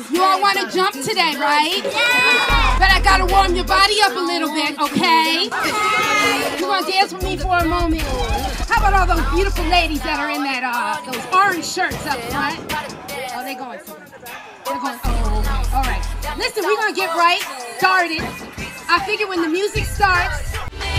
You all want to jump today, right? Yeah. But I got to warm your body up a little bit, okay? You want to dance with me for a moment? How about all those beautiful ladies that are in that those orange shirts up front? Oh, they're going to. They're going. Oh, okay. All right. Listen, we're going to get right started. I figure when the music starts.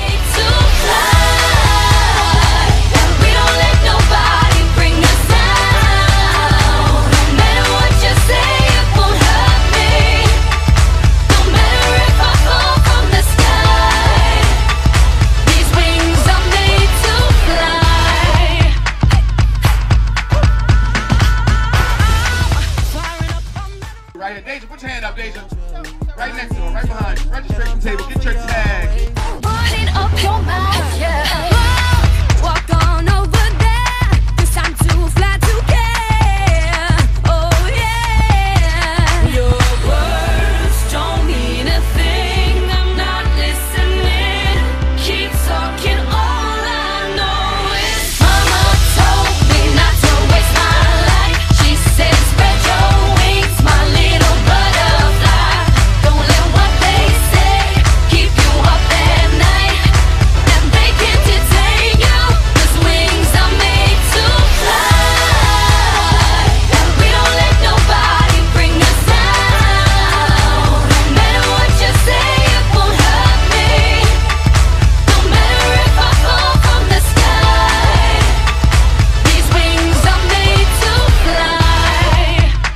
Right here, Deja, put your hand up, Deja. Right next to him, right behind you. Registration table, get your tag. Put up your mouth, yeah. Walk on over there, 'cause I'm too fly to care. Oh yeah. Your words don't mean a thing. I'm not listening. Keep talking, all I know is Mama told me not to waste my life. She said spread your wings, my little butterfly. Don't let what they say keep you up at night. And they can't detain you, 'cause wings are made to fly. We don't let nobody bring us down. No matter what you say, it won't hurt me. No matter if I fall from the sky, these wings are made to fly.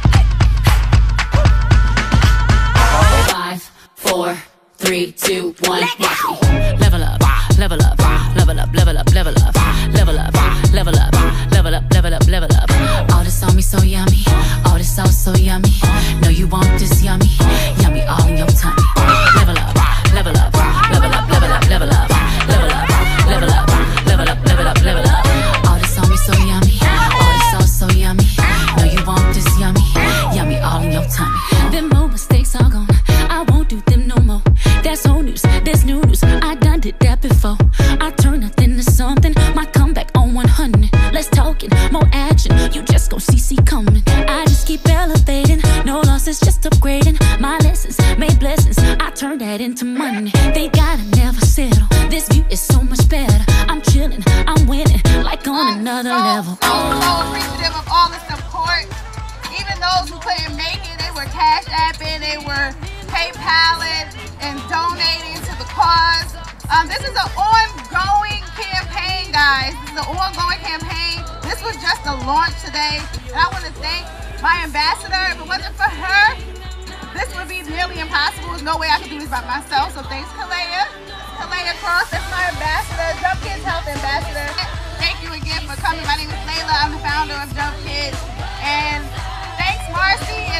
5, 4, 3, 2, 1, watch me. Level up, level up, level up, level up, level up, level up, level up, level up, level up, level up. All this on me so yummy, all this sauce so yummy. No, you want this yummy, yummy all in your tummy. Level up, level up, level up, level up, level up, level up, level up, level up, level up, level up. All this on me so yummy, all this sauce so yummy. No, you want this yummy, yummy all in your tummy. Them old mistakes are gone, I won't do them no more. That's old news, that's new news, I done did that before. I turn nothing to something, my comeback on 100. Let's talk it, more action, you just gon' see coming. I just keep elevating, no losses, just upgrading. My lessons made blessings, I turn that into money. They gotta never settle, this view is so much better. I'm chilling, I'm winning, like on another level. I'm so appreciative of all the support. Even those who couldn't make it, they were Cash Apping, they were PayPaling and donating to the cause. This is an ongoing campaign, guys. This is an ongoing campaign. This was just a launch today. And I want to thank my ambassador. If it wasn't for her, this would be nearly impossible. There's no way I could do this by myself. So thanks, Kalea. Kalea Cross, that's my ambassador, Jump Kids Health Ambassador. Thank you again for coming. My name is Layla. I'm the founder of Jump Kids. And thanks, Marcy.